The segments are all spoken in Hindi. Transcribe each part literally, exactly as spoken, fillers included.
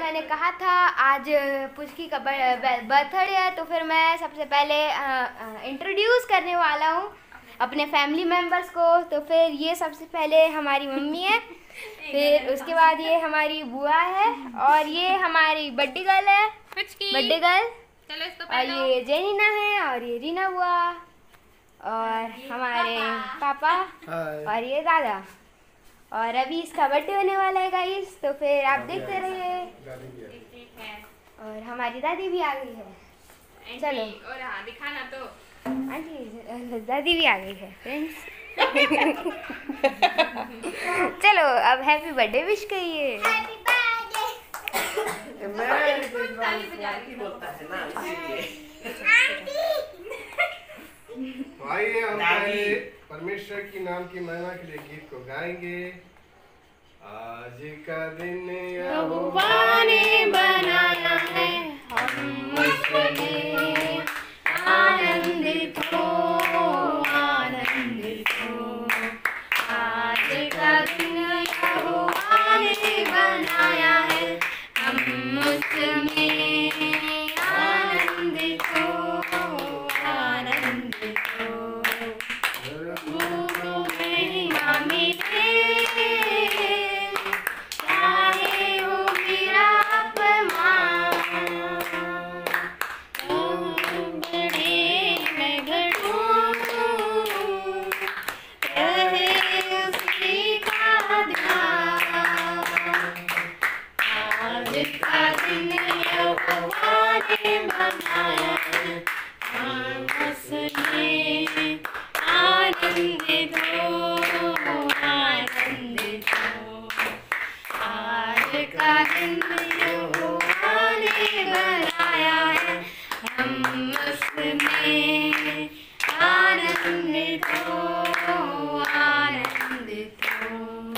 मैंने कहा था आज पुचकी का बर्थडे है, तो फिर मैं सबसे पहले इंट्रोड्यूस करने वाला हूँ अपने फैमिली मेम्बर्स को। तो फिर ये सबसे पहले हमारी मम्मी है, फिर उसके बाद ये हमारी बुआ है, और ये हमारी बड्डी गर्ल है, बड्डी गर्ल। चलो इसको और ये जेनिना है, और ये रीना बुआ, और हमारे पापा, और ये दादा। और अभी इसका बर्थडे होने वाला है गाइस, तो फिर आप देखते रहिए। और हमारी दादी भी आ गई है। चलो और हाँ दिखाना तो आंटी, दादी भी आ गई है फ्रेंड्स। चलो अब हैप्पी बर्थडे विश करिए। आइए हम पहले परमेश्वर की नाम की महिमा के लिए गीत को गाएंगे। आज का दिन यहोवा ने बनाया है, हम उसमें आनंदित हो, आनंदित हो। आज का दिन यहोवा ने बनाया है, हम उसमें आनंदित हो, आनंदित हो। गुरु महिमा मिले, चाहे हो मेरा अपमान, तुम बड़े मैं घटूं, रहे उसी का ध्यान। आज का दिन यहोवा ने बनाया है, हम उसमें आनंदित हो, आनंदित हो। आज का दिन यहोवा ने बनाया है, हम उसमें आनंदित हो, आनंदित हो।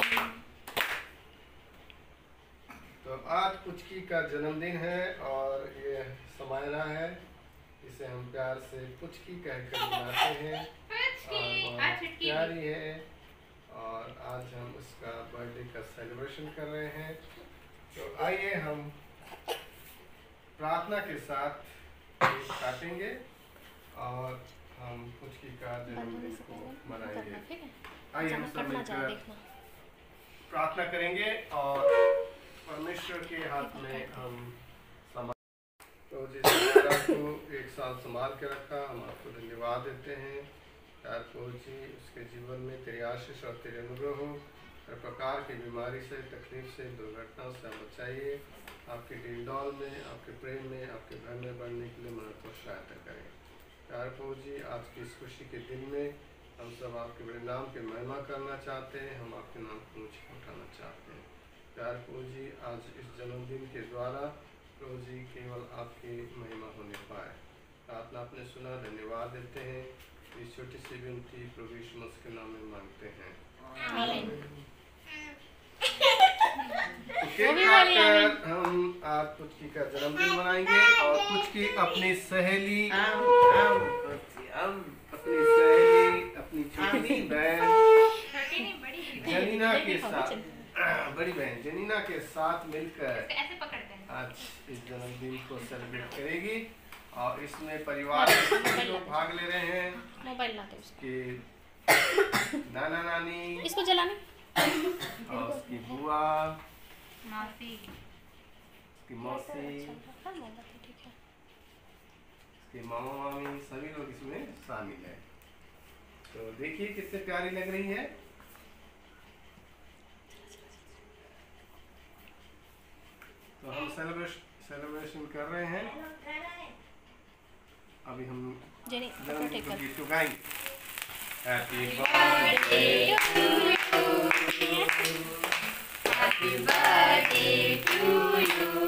तो आज पुचकी का जन्मदिन है, और ये समायना है, इसे हम प्यार से पुचकी कहकर बुलाते हैं, और बहुत प्यारी है। और आज हम उसका बर्थडे का सेलिब्रेशन कर रहे हैं। तो आइए हम प्रार्थना के साथ केक काटेंगे और हम पुचकी का जन्मदिन को मनाएंगे। आइए हम सब मिलकर प्रार्थना करेंगे और परमेश्वर के हाथ में हम समा तो जिसने आपको एक साल संभाल के रखा, हम आपको धन्यवाद देते हैं। यार जी उसके जीवन में तेरी आशीष और तेरे अनुग्रह हो, हर प्रकार की बीमारी से, तकलीफ से, दुर्घटनाओं से बचाइए। आपके डील में, आपके प्रेम में, आपके घर में बढ़ने के लिए मदद और सहायता करें। यार जी आज की इस खुशी के दिन में हम सब आपके बड़े नाम की महिमा करना चाहते हैं, हम आपके नाम को ऊँच उठाना चाहते हैं। यार जी आज इस जन्मदिन के द्वारा प्रभु जी केवल आपकी महिमा होने पाए। प्रार्थना आपने सुना, धन्यवाद देते हैं। इस छोटी सी विनती प्रभु यीशु मसीह के नाम में मांगते हैं। तो हम आज पुचकी का जन्मदिन मनाएंगे, और पुचकी अपनी सहेली अपनी सहेली अपनी छोटी बहन जनीना के साथ, बड़ी बहन जनीना के साथ मिलकर आज इस जन्मदिन को सेलिब्रेट करेगी। और इसमें परिवार के सभी लोग भाग ले रहे हैं। मोबाइल लाते उसके नाना नानी, इसको जलाने, और उसकी बुआ, मौसी, उसकी मौसी, उसके मामा मामी, सभी लोग इसमें शामिल हैं। तो देखिए कितने प्यारी लग रही है। तो हम सेलिब्रेशन सेलिब्रेशन कर रहे हैं। अभी हम जन्मदिन को गीत तो गाएंगे। Happy birthday to you, happy birthday to you,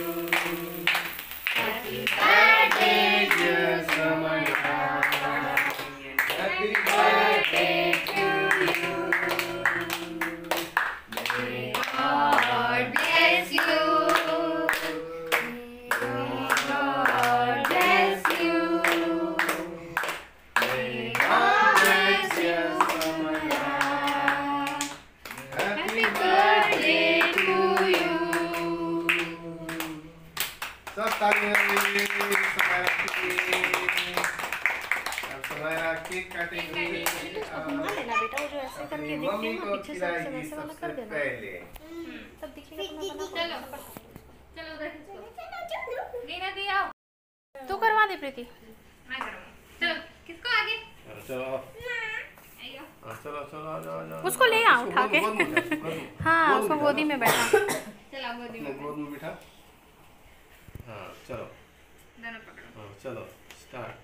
happy birthday dear Samaya, happy birthday to you, may God bless you. तालियां बजाइए समायरा के लिए। अब समायरा केक काटेंगे लेना बेटा, वो जो ऐसे करके देखते मम्मी हैं को ना पीछे से ऐसे खिलाएगी वैसे वाला सबसे कर देना, पहले। तब दिखेगा तुम्हें बना। चलो चलो उधर खींचो। रीना दी आओ। तू करवा दे प्रीति। मैं करूँगा। चलो किसको आगे? चलो आइयो। चलो चलो आ जाओ आ जाओ। उसको ले आओ उठा के। गोद में उठा, गोद में। हाँ गोद उसको में गोदी में बैठा। चलो गोदी अपने में। गोद में बिठा। हाँ चलो दोनों पकड़ो। हाँ चलो स्टार्ट।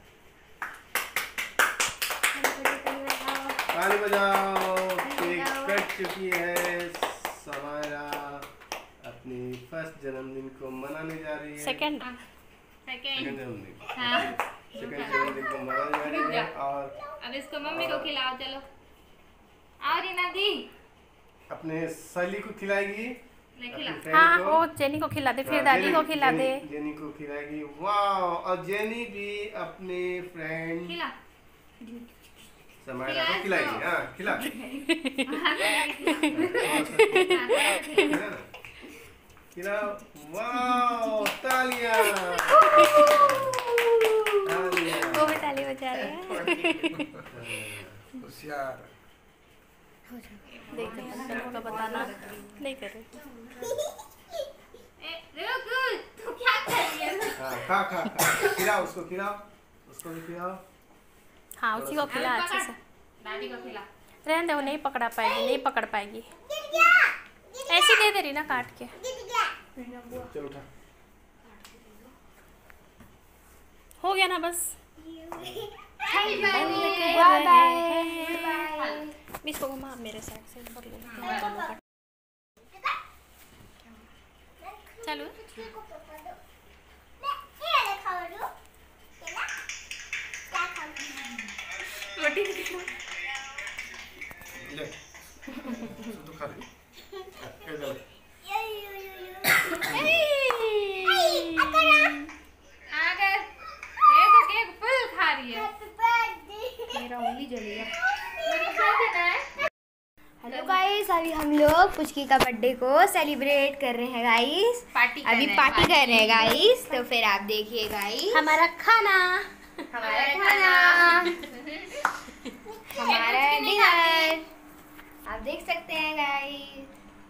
ताली बजाओ। केक कट चुकी है। समायरा अपनी फर्स्ट जन्मदिन को मनाने जा रही है। Second second. सेकंड जन्मदिन। हाँ। सेकंड जन्मदिन को मनाने जा रही है और अब इसको मम्मी को खिलाओ। चलो आओ रीना दी। अपने सहेली को खिलाएगी। ले अपनी खिला। फ्रेंड हाँ को। वो जेनी को खिला दे, फिर हाँ, दादी जेनी- को खिला दे। जेनी- जेनी को खिलाएगी। वाह। और जेनी भी अपने फ्रेंड खिला। समायरा को खिला खिलाएगी। हाँ खिला। खिलाओ। वाह तालियां। तालियां। वो भी ताली बजा रहे हैं। होशियार। देखते हैं सबको बताना नहीं करे। ए रुक तू क्या कर रही है? हाँ खा खा खा। खिलाओ उसको, खिलाओ उसको भी खिलाओ। हाँ उसी को खिला अच्छे से। दादी को खिला। रहने दे, वो नहीं पकड़ा पाएगी, नहीं पकड़ पाएगी। ऐसे दे दे रही ना काट के। चल उठा। हो गया ना बस। Bye bye. इसको घुमा मेरे साइड से कर लो। चलो रोटी ले तू खा ले। ए ले। अगर ये तो केक फुल खा रही है। मेरा उंगली जली है। मेरे को क्या देना है? हेलो गाइस, अभी हम लोग पुचकी का बर्थडे को सेलिब्रेट कर रहे हैं गाइस। पार्टी अभी पार्टी कर रहे हैं गाइस, तो फिर आप देखिए गाइस हमारा खाना। हमारा खाना, हमारा डिनर आप देख सकते हैं गाइस।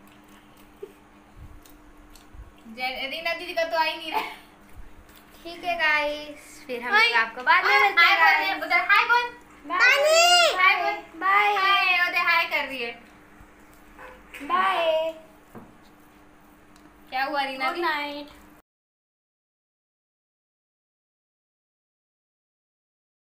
रीना दीदी का तो आ ही नहीं रहा। ठीक है गाइस, फिर हम लोग आपको बाद में मिलते हैं हाय guys। बोल उधर हाय बोल। बाय हाय बोल। बाय हाय उधर हाय कर रही है। बाय। क्या हुआ रीना गुड दी? नाइट।